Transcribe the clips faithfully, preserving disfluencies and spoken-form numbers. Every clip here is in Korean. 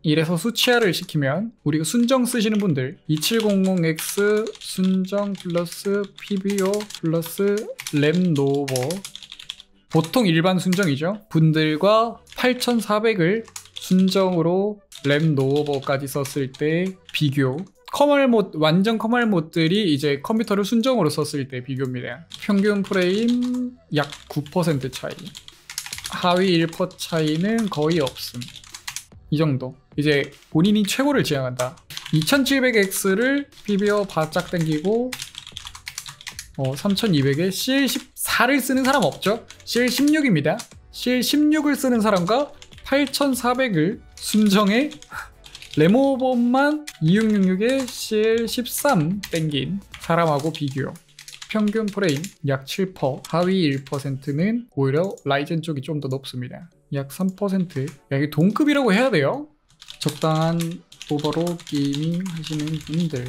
이래서 수치화를 시키면 우리가 순정 쓰시는 분들 이칠공공 엑스 순정 플러스 피비오 플러스 램노버 보통 일반 순정이죠. 분들과 팔천사백을 순정으로 램노버까지 썼을 때 비교. 커멀 모드, 완전 커멀 모드들이 이제 컴퓨터를 순정으로 썼을 때 비교입니다. 평균 프레임 약 구 퍼센트 차이. 하위 일 퍼센트 차이는 거의 없음. 이 정도. 이제 본인이 최고를 지향한다. 이천칠백 엑스를 피비오 바짝 당기고 어, 삼천이백에 씨엘 십사를 쓰는 사람 없죠? 씨엘 십육입니다. 씨엘 십육을 쓰는 사람과 팔천사백을 순정에 레모버만 이육육육에 씨엘 십삼 땡긴 사람하고 비교. 평균 프레임 약 칠 퍼센트, 하위 일 퍼센트는 오히려 라이젠 쪽이 좀 더 높습니다. 약 삼 퍼센트. 야, 이게 동급이라고 해야 돼요? 적당한 오버로 게이밍 하시는 분들.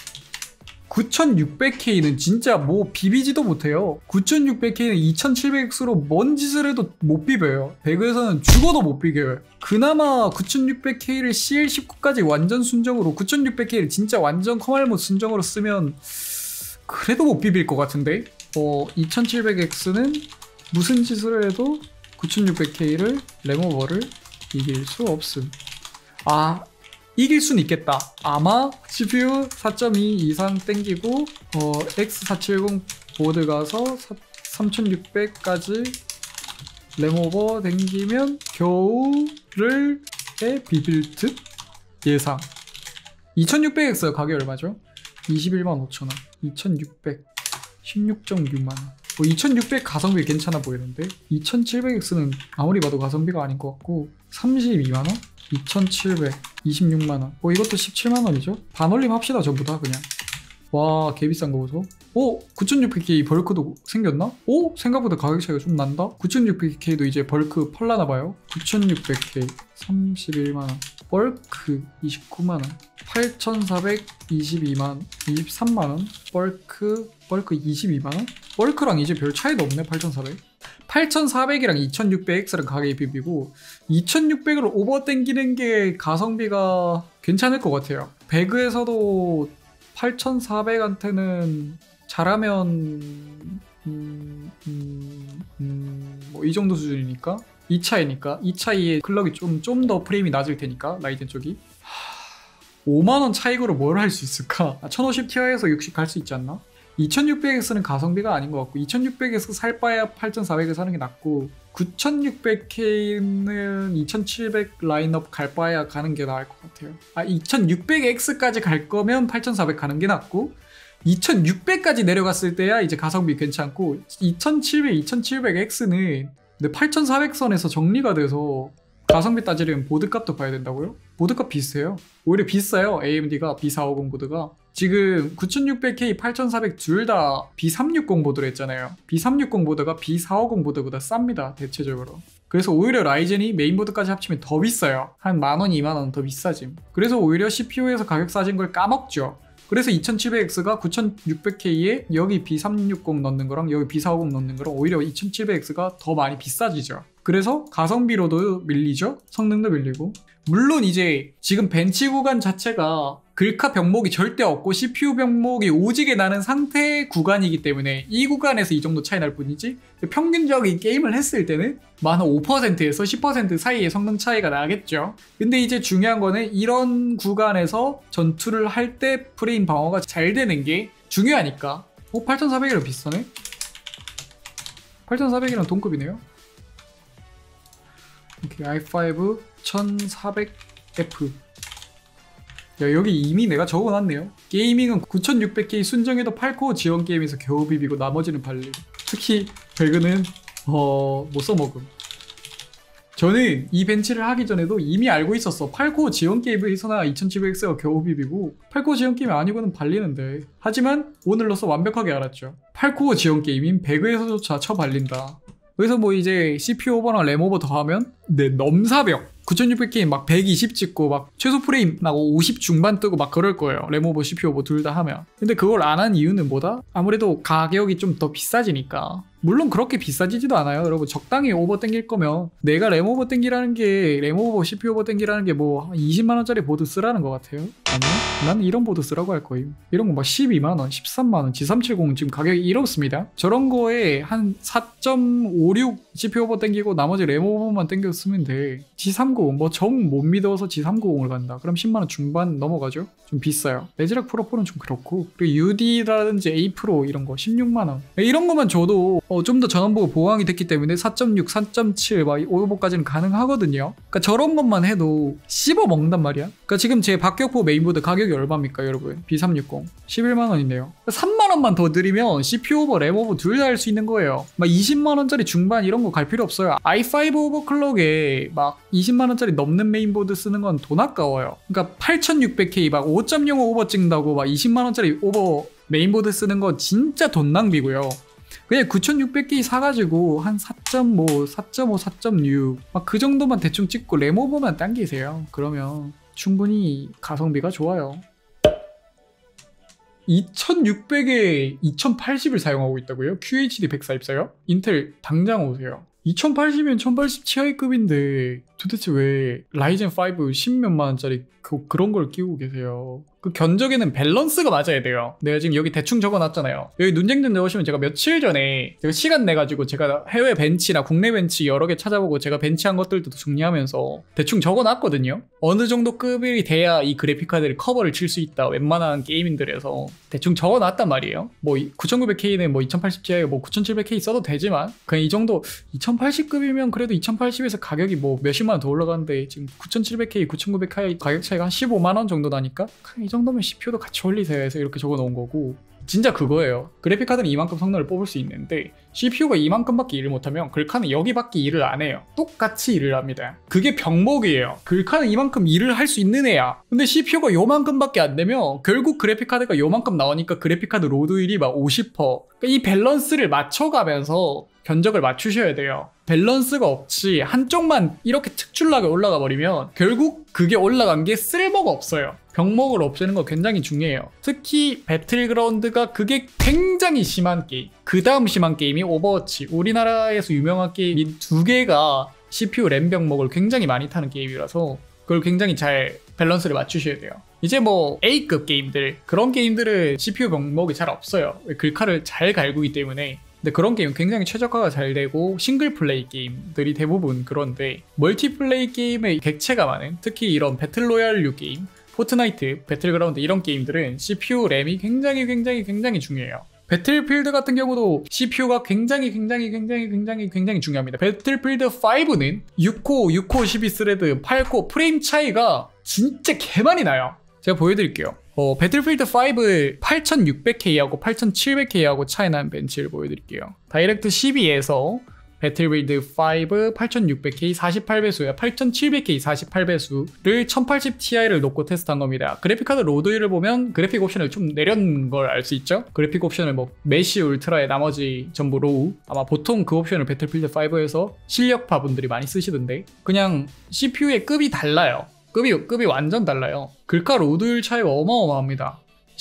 구천육백 케이는 진짜 뭐 비비지도 못해요. 구천육백 케이는 이천칠백 엑스로 뭔 짓을 해도 못 비벼요. 배그에서는 죽어도 못 비벼요. 그나마 구천육백 케이를 씨엘 십구까지 완전 순정으로, 구천육백 케이를 진짜 완전 커멀 순정으로 쓰면 그래도 못 비빌 것 같은데? 어, 이천칠백 엑스는 무슨 짓을 해도 구천육백 케이를 레모버를 이길 수 없음. 아, 이길 순 있겠다. 아마 씨피유 사 점 이 이상 땡기고 어, 엑스 사백칠십 보드 가서 삼천육백까지 레모버 땡기면 겨우를 에 비빌 듯? 예상. 이천육백 엑스 가격이 얼마죠? 이십일만 오천 원. 이천육백 십육 점 육만 원. 뭐 이천육백 가성비 괜찮아 보이는데 이천칠백 엑스는 아무리 봐도 가성비가 아닌 것 같고 삼십이만 원? 이천칠백 이십육만 원. 뭐 이것도 십칠만 원이죠? 반올림 합시다 전부 다 그냥. 와, 개비싼 거 보소. 오! 구천육백 케이 벌크도 생겼나? 오! 생각보다 가격 차이가 좀 난다? 구천육백 케이도 이제 벌크 펄라나봐요. 구천육백 케이 삼십일만 원. 벌크 이십구만 원. 팔천사백 이십이만 원. 이십삼만 원. 벌크 벌크 이십이만 원? 벌크랑 이제 별 차이도 없네. 팔천사백. 팔천사백이랑 이천육백 엑스랑 가격이 비비고 이천육백을 오버 땡기는 게 가성비가 괜찮을 것 같아요. 배그에서도 팔천사백한테는 잘하면 음, 음, 음, 뭐 이 정도 수준이니까 이 차이니까 이 차이에 클럭이 좀 좀 더 프레임이 낮을 테니까 라이젠 쪽이 오만 원 차익으로 뭘 할 수 있을까? 천오십 티아이에서 육십 갈 수 있지 않나? 이천육백 엑스는 가성비가 아닌 것 같고 이천육백 엑스 살 바야 팔천사백을 사는 게 낫고 구천육백 케이는 이천칠백 라인업 갈 바야 가는 게 나을 것 같아요. 아, 이천육백 엑스까지 갈 거면 팔천사백 가는 게 낫고 이천육백까지 내려갔을 때야 이제 가성비 괜찮고 이천칠백, 이천칠백 엑스는 근데 팔천사백 선에서 정리가 돼서 가성비 따지려면 보드값도 봐야 된다고요? 보드값 비슷해요. 오히려 비싸요. 에이엠디가 비 사백오십 보드가. 지금 구천육백 케이, 팔천사백 둘 다 비 삼백육십 보드로 했잖아요. 비 삼백육십 보드가 비 사백오십 보드보다 쌉니다. 대체적으로. 그래서 오히려 라이젠이 메인보드까지 합치면 더 비싸요. 한 만원, 이만 원 더 비싸짐. 그래서 오히려 씨피유에서 가격 싸진 걸 까먹죠. 그래서 이천칠백 엑스가 구천육백 케이에 여기 비 삼백육십 넣는 거랑 여기 비 사백오십 넣는 거랑 오히려 이천칠백 엑스가 더 많이 비싸지죠. 그래서 가성비로도 밀리죠. 성능도 밀리고. 물론 이제 지금 벤치 구간 자체가 글카 병목이 절대 없고 씨피유 병목이 오지게 나는 상태 구간이기 때문에 이 구간에서 이 정도 차이 날 뿐이지 평균적인 게임을 했을 때는 만 오 퍼센트에서 십 퍼센트 사이의 성능 차이가 나겠죠. 근데 이제 중요한 거는 이런 구간에서 전투를 할 때 프레임 방어가 잘 되는 게 중요하니까. 어, 팔천사백이랑 비슷하네? 팔천사백이랑 동급이네요. 오케이, 아이 파이브 천사백 에프. 야, 여기 이미 내가 적어놨네요. 게이밍은 구천육백 케이 순정에도 팔 코어 지원 게임에서 겨우 비비고 나머지는 발리고. 특히 배그는 어... 못 써먹음. 저는 이 벤치를 하기 전에도 이미 알고 있었어. 팔 코어 지원 게임에서나 이천칠백 엑스가 겨우 비비고 팔 코어 지원 게임이 아니고는 발리는데. 하지만 오늘로써 완벽하게 알았죠. 팔 코어 지원 게임인 배그에서조차 쳐발린다. 그래서 뭐 이제 씨피유 오버나 램 오버 더하면 네, 넘사벽. 구천육백 케이 막 백이십 찍고 막 최소 프레임 막 오십 중반 뜨고 막 그럴 거예요. 램 오버, 씨피유 오버 둘 다 하면. 근데 그걸 안 한 이유는 뭐다? 아무래도 가격이 좀 더 비싸지니까. 물론 그렇게 비싸지지도 않아요. 여러분 적당히 오버 땡길 거면 내가 램 오버 땡기라는 게 램 오버 씨피유 오버 땡기라는 게 뭐 이십만 원짜리 보드 쓰라는 것 같아요. 아니요? 나는 이런 보드 쓰라고 할 거예요. 이런 거 막 십이만 원, 십삼만 원, 지 삼백칠십 지금 가격이 이렇습니다. 저런 거에 한 사 점 오육 씨피유 오버 땡기고 나머지 램 오버만 땡겨 쓰면 돼. 지 삼백구십 뭐 정 못 믿어서 지 삼백구십을 간다. 그럼 십만 원 중반 넘어가죠? 좀 비싸요. 레지락 프로 사는 좀 그렇고, 그리고 유디라든지 A 프로 이런 거 십육만 원. 이런 거만 줘도 어, 좀 더 전원부가 보강이 됐기 때문에 사 점 육, 사 점 칠 막 오버까지는 가능하거든요. 그러니까 저런 것만 해도 씹어 먹는단 말이야. 그러니까 지금 제 박격포 메인보드 가격이 얼마입니까, 여러분? 비 삼백육십 십일만 원인데요. 삼만 원만 더 드리면 씨피유 오버, 램 오버 둘 다 할 수 있는 거예요. 막 이십만 원짜리 중반 이런 거 갈 필요 없어요. 아이 파이브 오버클럭에 막 이십만 원짜리 넘는 메인보드 쓰는 건 돈 아까워요. 그러니까 팔천육백 케이 막 오 점 영오 오버 찍는다고 막 이십만 원짜리 오버 메인보드 쓰는 거 진짜 돈 낭비고요. 그냥 구천육백 케이 사가지고 한 사 점 오, 사 점 오, 사 점 육 막 그 정도만 대충 찍고 램 오버만 당기세요. 그러면 충분히 가성비가 좋아요. 이천육백에 이천팔십을 사용하고 있다고요? 큐에이치디 백사십사요? 인텔 당장 오세요. 이천팔십이면 천팔십 티아이급인데 도대체 왜 라이젠 오 십몇만 원짜리 그, 그런 걸 끼고 계세요? 그 견적에는 밸런스가 맞아야 돼요. 내가 지금 여기 대충 적어놨잖아요. 여기 눈쟁점 넣으시면 제가 며칠 전에 제가 시간 내가지고 제가 해외 벤치나 국내 벤치 여러 개 찾아보고 제가 벤치한 것들도 정리하면서 대충 적어놨거든요. 어느 정도 급이 돼야 이 그래픽카드를 커버를 칠 수 있다. 웬만한 게이밍들에서 대충 적어놨단 말이에요. 뭐 구천구백 케이는 뭐 이천팔십 티아이 뭐 구천칠백 케이 써도 되지만 그냥 이 정도 이천팔십급이면 그래도 이천팔십에서 가격이 뭐 몇십만 원 더 올라가는데 지금 구천칠백 케이, 구천구백 케이 가격 차이가 한 십오만 원 정도 나니까 그냥 이 정도면 씨피유도 같이 올리세요 해서 이렇게 적어 놓은 거고, 진짜 그거예요. 그래픽카드는 이만큼 성능을 뽑을 수 있는데 씨피유가 이만큼밖에 일을 못하면 글카는 여기밖에 일을 안 해요. 똑같이 일을 합니다. 그게 병목이에요. 글카는 이만큼 일을 할 수 있는 애야. 근데 씨피유가 요만큼밖에 안 되면 결국 그래픽카드가 요만큼 나오니까 그래픽카드 로드율이 막 오십 퍼센트. 그러니까 이 밸런스를 맞춰가면서 견적을 맞추셔야 돼요. 밸런스가 없이 한쪽만 이렇게 특출나게 올라가 버리면 결국 그게 올라간 게 쓸모가 없어요. 병목을 없애는 거 굉장히 중요해요. 특히 배틀그라운드가 그게 굉장히 심한 게임. 그 다음 심한 게임이 오버워치. 우리나라에서 유명한 게임 이 두 개가 씨피유 램 병목을 굉장히 많이 타는 게임이라서 그걸 굉장히 잘 밸런스를 맞추셔야 돼요. 이제 뭐 A급 게임들, 그런 게임들은 씨피유 병목이 잘 없어요. 글카를 잘 갈구기 때문에. 근데 그런 게임은 굉장히 최적화가 잘 되고 싱글 플레이 게임들이 대부분 그런데 멀티플레이 게임의 객체가 많은, 특히 이런 배틀로얄류 게임, 포트나이트, 배틀그라운드 이런 게임들은 씨피유 램이 굉장히 굉장히 굉장히 중요해요. 배틀필드 같은 경우도 씨피유가 굉장히 굉장히 굉장히 굉장히 굉장히 중요합니다. 배틀필드 오는 육 코, 육 코 십이 스레드, 팔 코 프레임 차이가 진짜 개 많이 나요. 제가 보여드릴게요. 어, 배틀필드 오 팔천육백 케이하고 팔천칠백 케이하고 차이 나는 벤치를 보여드릴게요. 다이렉트 십이에서 배틀필드 오 팔천육백 케이 사십팔 배수에 팔천칠백 케이 사십팔 배수를 천팔십 티아이를 놓고 테스트한 겁니다. 그래픽카드 로드율을 보면 그래픽 옵션을 좀 내려는 걸 알 수 있죠? 그래픽 옵션을 뭐 메시 울트라에 나머지 전부 로우, 아마 보통 그 옵션을 배틀필드 오에서 실력파 분들이 많이 쓰시던데 그냥 씨피유의 급이 달라요. 급이, 급이 완전 달라요. 글카 로드율 차이가 어마어마합니다.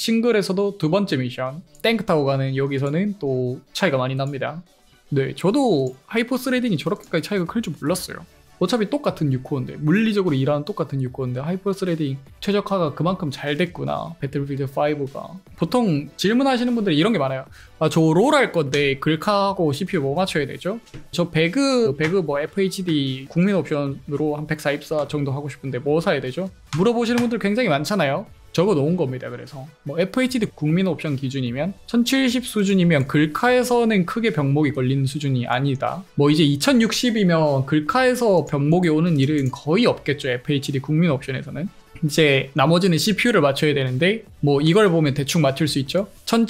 싱글에서도 두 번째 미션 탱크 타고 가는 여기서는 또 차이가 많이 납니다. 네, 저도 하이퍼 스레딩이 저렇게까지 차이가 클 줄 몰랐어요. 어차피 똑같은 육 코어인데, 물리적으로 일하는 똑같은 육 코어인데 하이퍼 스레딩 최적화가 그만큼 잘 됐구나, 배틀필드 오가. 보통 질문하시는 분들이 이런 게 많아요. 아, 저 롤 할 건데 글카하고 씨피유 뭐 맞춰야 되죠? 저 배그, 배그 뭐 에프에이치디 국민 옵션으로 한 백사십사 정도 하고 싶은데 뭐 사야 되죠? 물어보시는 분들 굉장히 많잖아요. 적어 놓은 겁니다. 그래서 뭐 에프에이치디 국민 옵션 기준이면 천칠십 수준이면 글카에서는 크게 병목이 걸리는 수준이 아니다. 뭐 이제 이천육십이면 글카에서 병목이 오는 일은 거의 없겠죠. 에프에이치디 국민 옵션에서는. 이제 나머지는 씨피유를 맞춰야 되는데 뭐 이걸 보면 대충 맞출 수 있죠.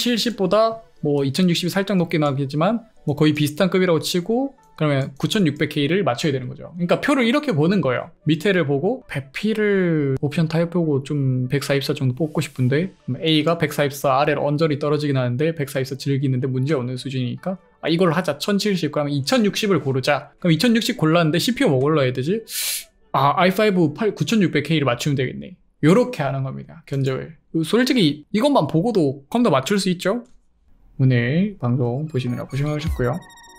천칠십보다 뭐 이천육십이 살짝 높긴 하겠지만 뭐 거의 비슷한 급이라고 치고 그러면 구천육백 케이를 맞춰야 되는 거죠. 그러니까 표를 이렇게 보는 거예요. 밑에를 보고 배피를 옵션 타입 보고 좀 백사십사 정도 뽑고 싶은데 A가 백사십사 아래로 언저리 떨어지긴 하는데 백사십사 즐기는데 문제 없는 수준이니까 아, 이걸 하자. 천칠십 그러면 이천육십을 고르자. 그럼 이천육십 골랐는데 씨피유 뭐 골라야 되지? 아, 아이 파이브 구천육백 케이를 맞추면 되겠네. 요렇게 하는 겁니다. 견적을. 솔직히 이것만 보고도 컴퓨터 맞출 수 있죠? 오늘 방송 보시느라 고생하셨고요.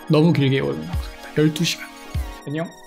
너무 길게 오늘 방송했다. 열두 시간. 안녕.